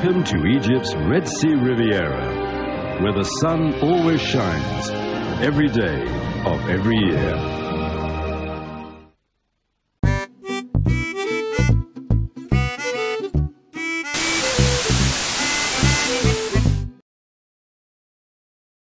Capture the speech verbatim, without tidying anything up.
Welcome to Egypt's Red Sea Riviera, where the sun always shines, every day of every year.